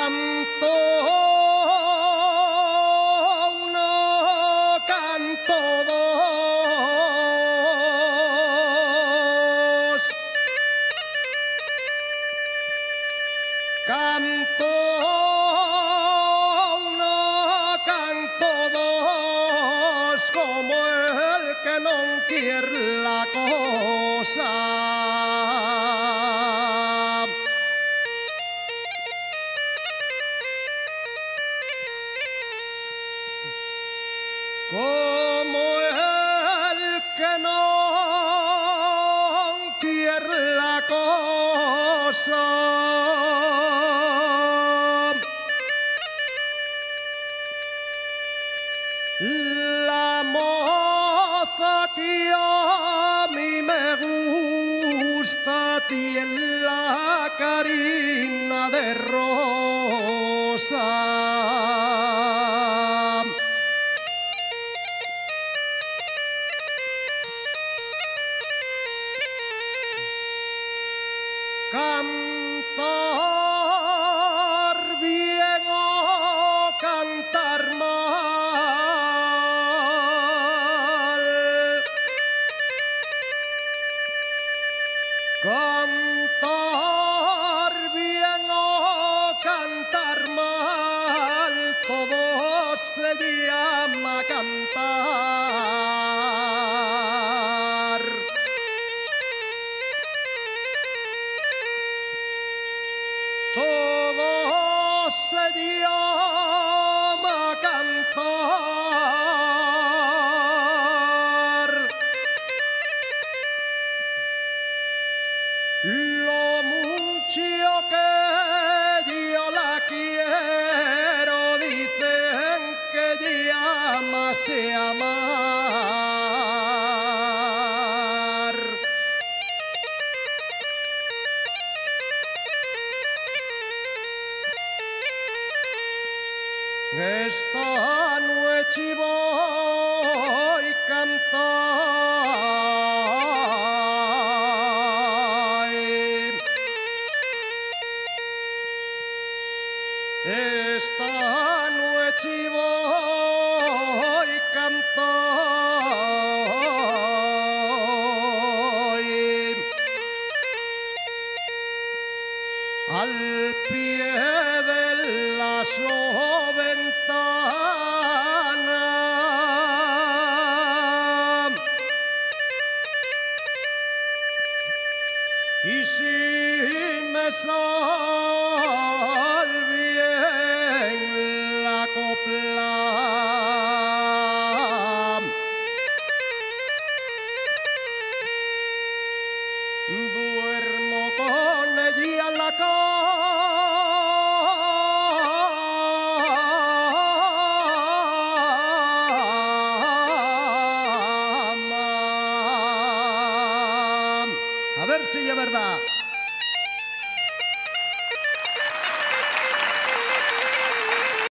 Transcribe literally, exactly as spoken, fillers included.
Canto uno, canto dos, canto uno, canto dos, como el que non quiere la cosa. Como el que no quiere la cosa. La moza que a mí me gusta tiene la carina de rosa. Cantar bien o cantar mal, cantar bien o cantar mal, todo se llama cantar. Todo se llama cantar. Lo mucho que yo la quiero, dicen que llama se amar. Esta noche voy a cantar. Esta noche voy a cantar al pie de las ventana, y si me sale bien la copla, duermo con ella en la cama. A ver si es verdad.